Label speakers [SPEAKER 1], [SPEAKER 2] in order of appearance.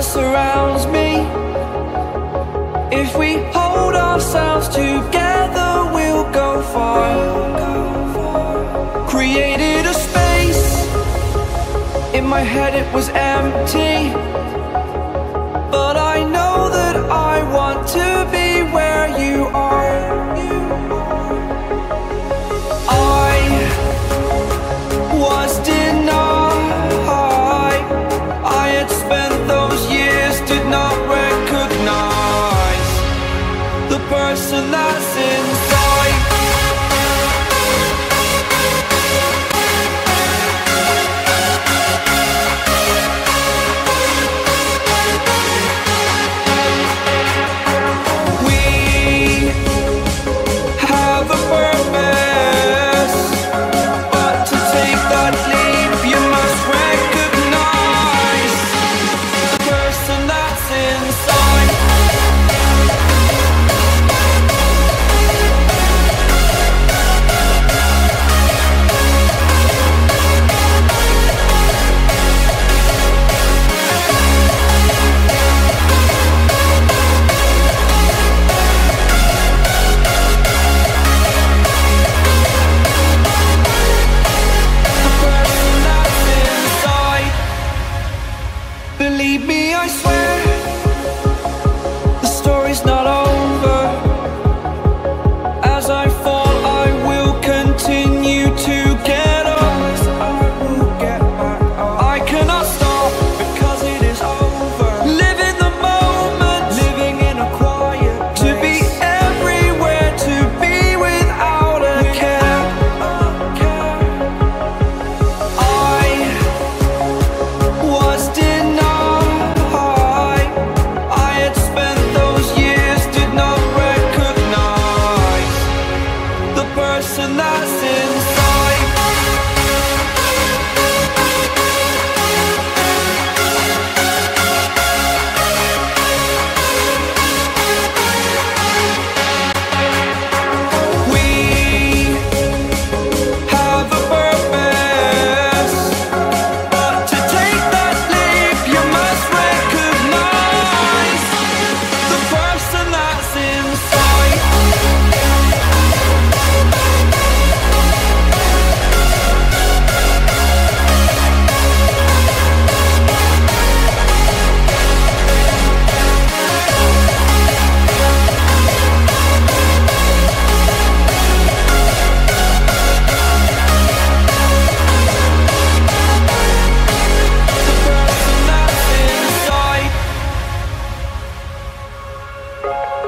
[SPEAKER 1] surrounds me. If we hold ourselves together, we'll go far. Created a space. In my head it was empty, but I know that I want to be where you are. I was denied. I had spent those years, did not recognize the person that's inside. We have a purpose, but to take that leap, you must recognize the person that's inside. Believe me, I swear, the story's not over. As I fall, I will continue to get up. I cannot stop because it is over. Live in the moment, living in a quiet place. To be everywhere, to be without a care. I was denied. I had spent those years, did not recognize the person that's inside. We have a purpose, but to take that leap, you must recognize the person that's inside. The person that's inside.